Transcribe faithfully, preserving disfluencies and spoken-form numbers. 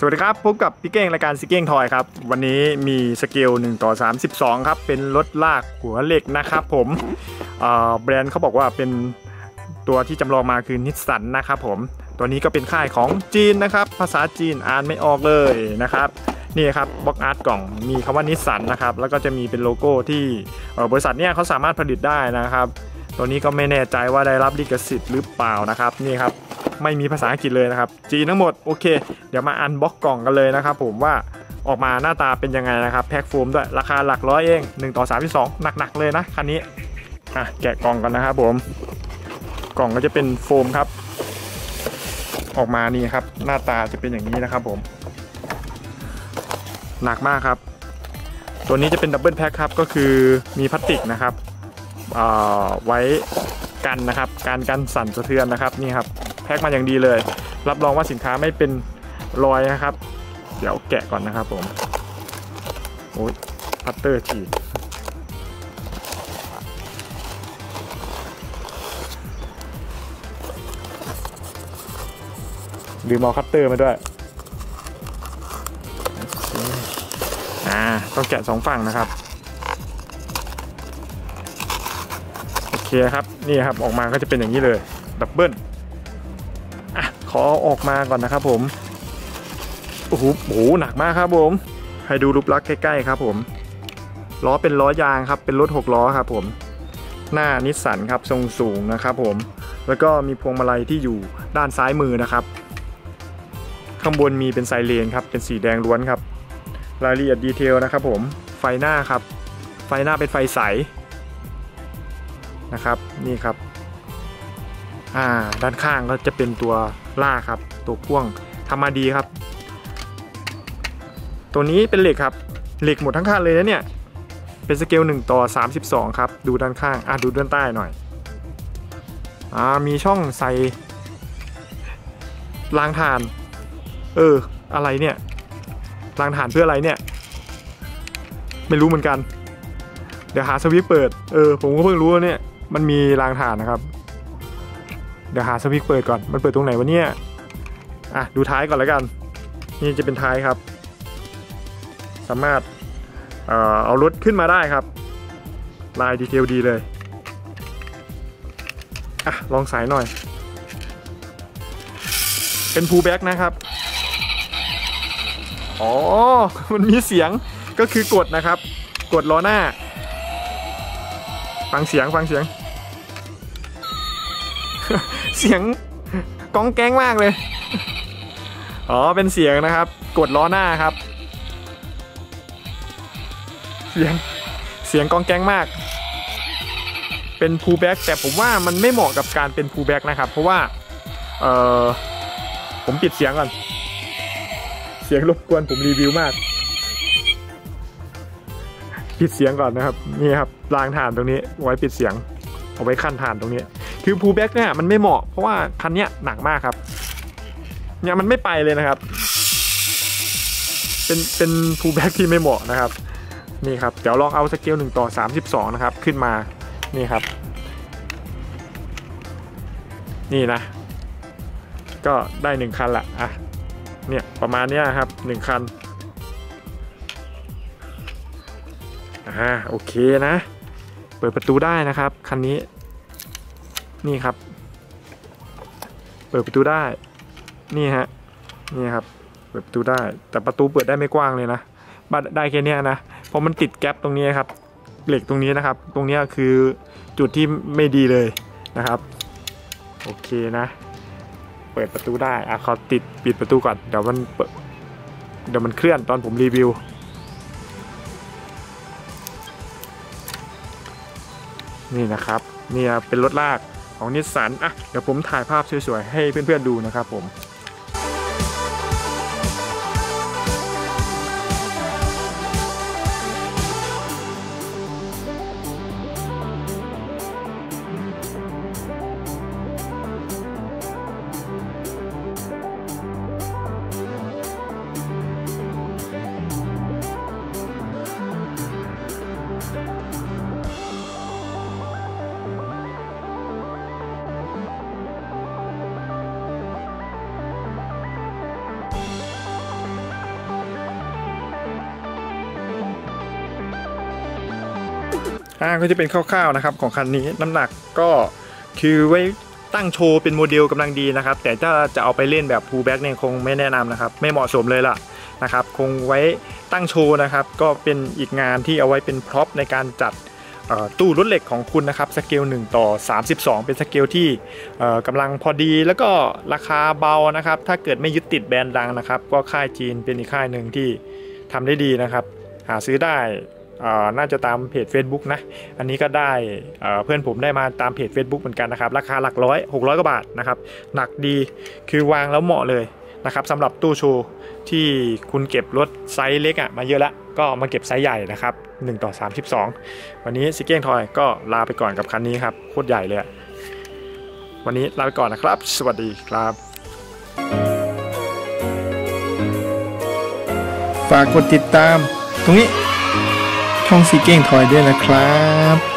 วัสดีครับพบกับพี่เก้งรายการซิเก้งทอยครับวันนี้มีสเกลหนึ่งต่อสามสิบสองครับเป็นรถลากหัวเหล็กนะครับผมแบรนด์เขาบอกว่าเป็นตัวที่จำลองมาคือนิสสันนะครับผมตัวนี้ก็เป็นค่ายของจีนนะครับภาษาจีนอ่านไม่ออกเลยนะครับนี่ครับบล็อกอาร์ตกล่องมีคำว่านิสสันนะครับแล้วก็จะมีเป็นโลโก้ที่บริษัทเนี้ยเขาสามารถผลิตได้นะครับตัวนี้ก็ไม่แน่ใจว่าได้รับลิขสิทธิ์หรือเปล่านะครับนี่ครับไม่มีภาษาอังกฤษเลยนะครับจีนทั้งหมดโอเคเดี๋ยวมาอันบ็อกกล่องกันเลยนะครับผมว่าออกมาหน้าตาเป็นยังไงนะครับแพ็คโฟมด้วยราคาหลักร้อยเองหนึ่งต่อสามสิบสองหนักๆเลยนะคันนี้อ่ะแกะกล่องกันนะครับผมกล่องก็จะเป็นโฟมครับออกมานี่ครับหน้าตาจะเป็นอย่างนี้นะครับผมหนักมากครับตัวนี้จะเป็นดับเบิลแพ็คครับก็คือมีพลาสติกนะครับไว้กันนะครับการกันสั่นสะเทือนนะครับนี่ครับแพ็คมาอย่างดีเลยรับรองว่าสินค้าไม่เป็นรอยนะครับเดี๋ยวแกะก่อนนะครับผมโอ้ยพัตเตอร์ฉีกลืมเอาคัตเตอร์มาด้วยอ่าต้องแกะสองฝั่งนะครับโอเคครับนี่ครับออกมาก็จะเป็นอย่างนี้เลยดับเบิลอ่ะขอออกมาก่อนนะครับผมโอ้โหโอ้โหหนักมากครับผมให้ดูรูปลักษณ์ใกล้ๆครับผมล้อเป็นล้อยางครับเป็นรถหกล้อครับผมหน้านิสสันครับทรงสูงนะครับผมแล้วก็มีพวงมาลัยที่อยู่ด้านซ้ายมือนะครับข้างบนมีเป็นไซเรนครับเป็นสีแดงล้วนครับรายละเอียดดีเทลนะครับผมไฟหน้าครับไฟหน้าเป็นไฟใสนะครับนี่ครับอ่าด้านข้างก็จะเป็นตัวล่าครับตัวพ่วงทำมาดีครับตัวนี้เป็นเหล็กครับเหล็กหมดทั้งคันเลยนะเนี่ยเป็นสเกลหนึ่งต่อสามสิบสองครับดูด้านข้างอ่ะดูด้านใต้หน่อยอ่ามีช่องใส่รางถ่านเอออะไรเนี่ยรางถ่านเพื่ออะไรเนี่ยไม่รู้เหมือนกันเดี๋ยวหาสวิตช์เปิดเออผมก็เพิ่งรู้ว่าเนี่ยมันมีรางถ่านนะครับเดี๋ยวหาสวิตช์เปิดก่อนมันเปิดตรงไหนวะเนี่ยอ่ะดูท้ายก่อนแล้วกันนี่จะเป็นท้ายครับสามารถเอ่อเอารถขึ้นมาได้ครับลายดีเทลดีเลยอ่ะลองสายหน่อยเป็นพูลแบ็กนะครับอ๋อมันมีเสียงก็คือกดนะครับกดล้อหน้าฟังเสียงฟังเสียง เสียงก้องแก๊งมากเลยอ๋อเป็นเสียงนะครับกดล้อหน้าครับเสียงเสียงก้องแก๊งมากเป็นพูลแบ็กแต่ผมว่ามันไม่เหมาะกับการเป็นพูลแบ็กนะครับเพราะว่าเออผมปิดเสียงก่อนเสียงรบกวนผมรีวิวมากปิดเสียงก่อนนะครับนี่ครับรางถ่านตรงนี้ไว้ปิดเสียงเอาไว้ขั้นถ่านตรงนี้คือพูลแบ็กเนี่ยมันไม่เหมาะเพราะว่าคันนี้หนักมากครับเนี่ยมันไม่ไปเลยนะครับเป็นเป็นพูลแบ็กที่ไม่เหมาะนะครับนี่ครับเดี๋ยวลองเอาสเกลหนึ่งต่อสามสิบสองนะครับขึ้นมานี่ครับนี่นะก็ได้หนึ่งคันละอ่ะเนี่ยประมาณนี้ครับหนึ่งคันอ่าโอเคนะเปิดประตูได้นะครับคันนี้นี่ครับเปิดประตูได้นี่ฮะนี่ครับเปิดประตูได้แต่ประตูเปิดได้ไม่กว้างเลยนะบัดได้แค่นี้นะเพราะมันติดแก๊ปตรงนี้ครับเหล็กตรงนี้นะครับตรงนี้คือจุดที่ไม่ดีเลยนะครับโอเคนะเปิดประตูได้อ่ะขอติดปิดประตูก่อนเดี๋ยวมันเปิดเดี๋ยวมันเคลื่อนตอนผมรีวิวนี่นะครับนี่เป็นรถลากของนิสสันอ่ะเดี๋ยวผมถ่ายภาพสวยๆให้เพื่อนๆดูนะครับผมอ่าก็จะเป็นคร่าวๆนะครับของคันนี้น้ำหนักก็คือไว้ตั้งโชว์เป็นโมเดลกำลังดีนะครับแต่ถ้าจะเอาไปเล่นแบบพูลแบ็กเนี่ยคงไม่แนะนำนะครับไม่เหมาะสมเลยล่ะนะครับคงไว้ตั้งโชว์นะครับก็เป็นอีกงานที่เอาไว้เป็นพร็อพในการจัดตู้รถเหล็กของคุณนะครับสเกลหนึ่งต่อสามสิบสองเป็นสเกลที่กำลังพอดีแล้วก็ราคาเบานะครับถ้าเกิดไม่ยึดติดแบรนด์ดังนะครับก็ค่ายจีนเป็นอีกค่ายหนึ่งที่ทำได้ดีนะครับหาซื้อได้น่าจะตามเพจ Facebook นะอันนี้ก็ได้เพื่อนผมได้มาตามเพจ Facebook เหมือนกันนะครับราคาหลักร้อยหกร้อยกว่าบาทนะครับหนักดีคือวางแล้วเหมาะเลยนะครับสำหรับตู้โชว์ที่คุณเก็บรถไซส์เล็กอ่ะมาเยอะแล้วก็มาเก็บไซส์ใหญ่นะครับหนึ่งต่อสามสิบสองวันนี้ซิเก้งทอยก็ลาไปก่อนกับคันนี้ครับโคตรใหญ่เลยวันนี้ลาไปก่อนนะครับสวัสดีครับฝากกดติดตามตรงนี้ช่องซิเก้งทอยด้วยนะครับ